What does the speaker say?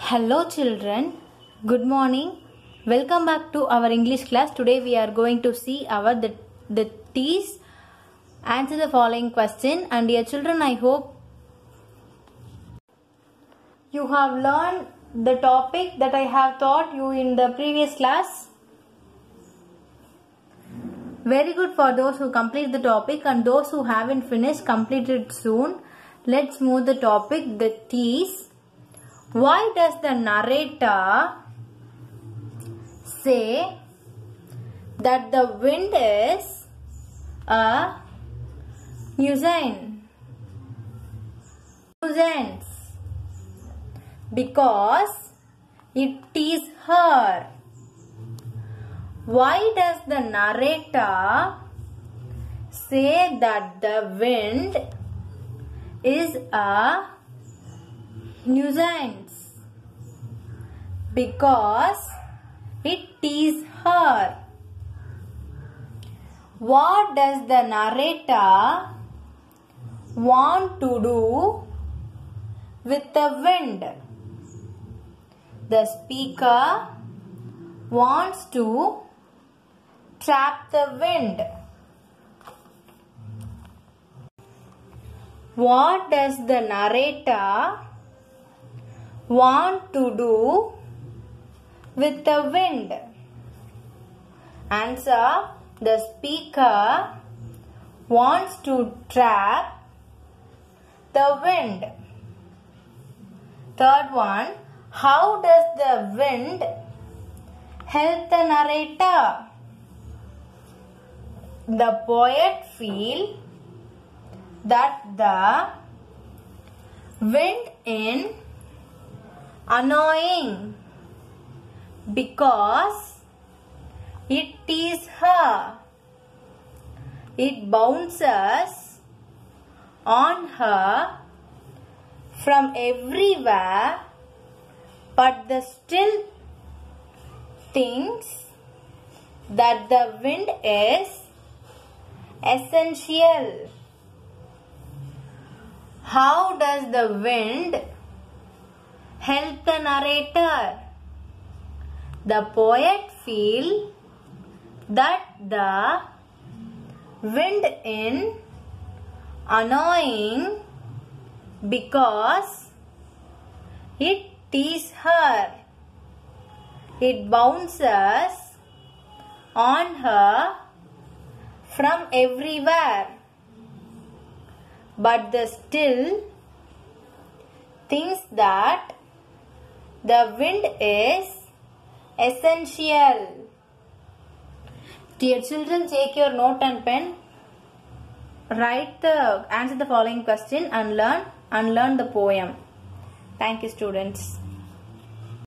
Hello children, good morning. Welcome back to our English class. Today we are going to see the T's. Answer the following question. And dear children, I hope you have learned the topic that I have taught you in the previous class. Very good for those who complete the topic, and those who haven't finished, complete it soon. Let's move the topic, the T's. Why does the narrator say that the wind is a nuisance? Because it is her. Why does the narrator say that the wind is a nuisance? Because it is her. What does the narrator want to do with the wind? The speaker wants to trap the wind. What does the narrator want to do with the wind? Answer: the speaker wants to trap the wind. Third one, how does the wind help the narrator? The poet feels that the wind is annoying because it is her. It bounces on her from everywhere, but the still thinks that the wind is essential. How does the wind help the narrator? The poet feels that the wind is annoying because it is her. It bounces on her from everywhere, but the still thinks that the wind is essential. Dear children, take your note and pen. Answer the following question and learn the poem. Thank you, students.